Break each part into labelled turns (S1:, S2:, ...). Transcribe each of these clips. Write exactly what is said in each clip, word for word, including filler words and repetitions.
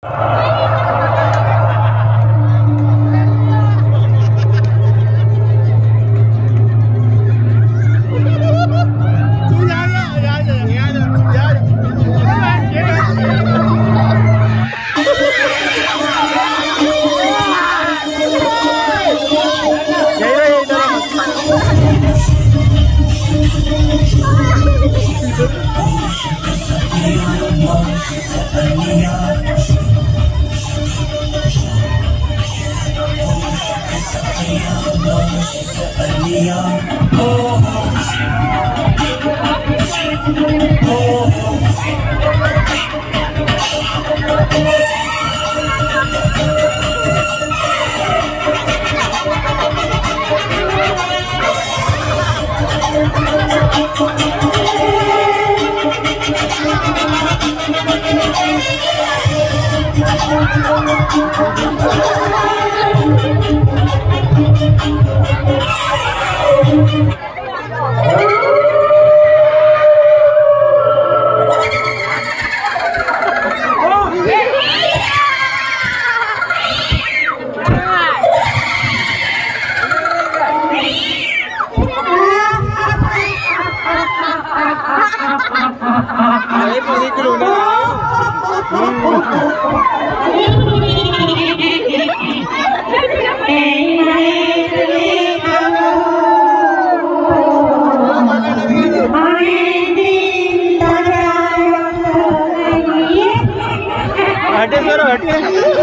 S1: हटे सर हटे।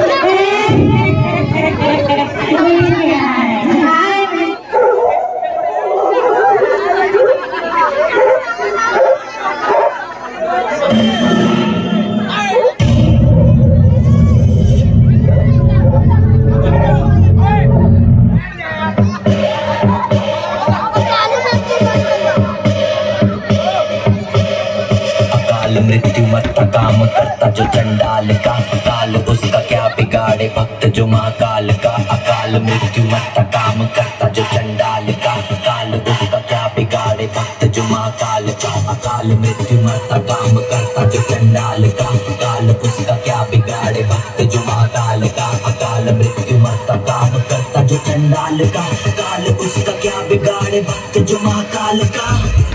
S2: मृत्यु मत काम करता जो चंडाल का, अकाल उसका क्या बिगाड़े भक्त जो महाकाल का। अकाल मृत्यु मत काम करता जो चंडाल का, अकाल उसका क्या बिगाड़े भक्त जो महाकाल का। अकाल मृत्यु मत काम करता जो चंडाल का, अकाल उसका क्या बिगाड़े भक्त जो महाकाल का। अकाल मृत्यु मत काम करता जो चंडाल का, अकाल उसका क्या बिगाड़े भक्त जो महाकाल का।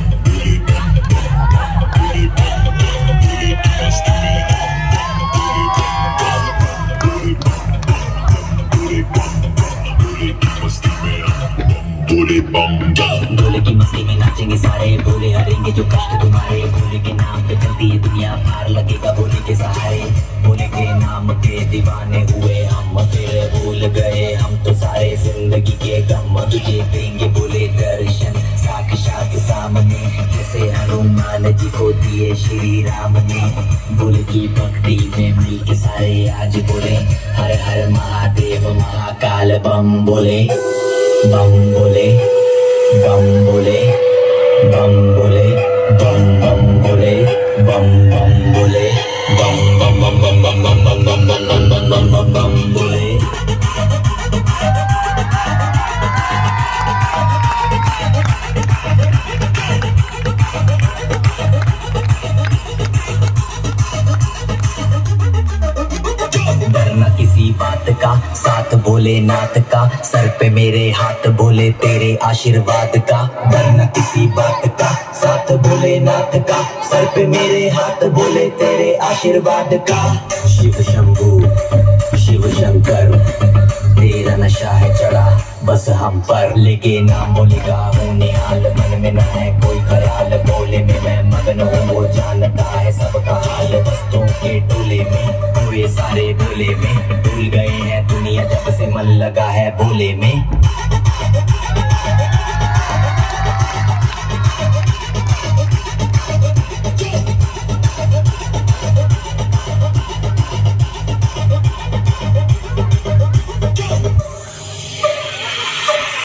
S2: भोले की मस्ती में नाचेंगे सारे, भोले हरेंगे जो कष्ट तुम्हारे। भोले के नाम पे चलती है दुनिया, पार लगेगा भोले के सहारे। भोले के नाम के दीवाने हुए हम, फिर भूल गए हम तो सारे जिंदगी के गम। तुझे देंगे भोले दर्शन साक्षात सामने, जैसे हनुमान जी को दिए श्री राम ने। भोले की भक्ति में मिल के सारे आज बोले हर हर महादेव महाकाल बम बोले। बम बोले बम बोले बम बोले बम बम बोले बम बम बोले बम बम बम बम बम बम बम बम बम बम बम बम बोले। डरना किसी बात का, साथ भोलेनाथ का, सर पे मेरे हाथ भोले तेरे आशीर्वाद का। डरना किसी बात का, साथ भोलेनाथ का, सर पे मेरे हाथ भोले तेरे आशीर्वाद का। शिव शंभू शिव शंकर तेरा नशा है चढ़ा बस हम पर, लेके नाम भोले का हूँ निहाल। मन में न है कोई ख्याल, भोले में मैं मगन हूँ, वो जानता है सबका हाल। बस्तों के टोले में हुए सारे भोले में, भूल गए हैं दुनिया जब से मन लगा है भोले में।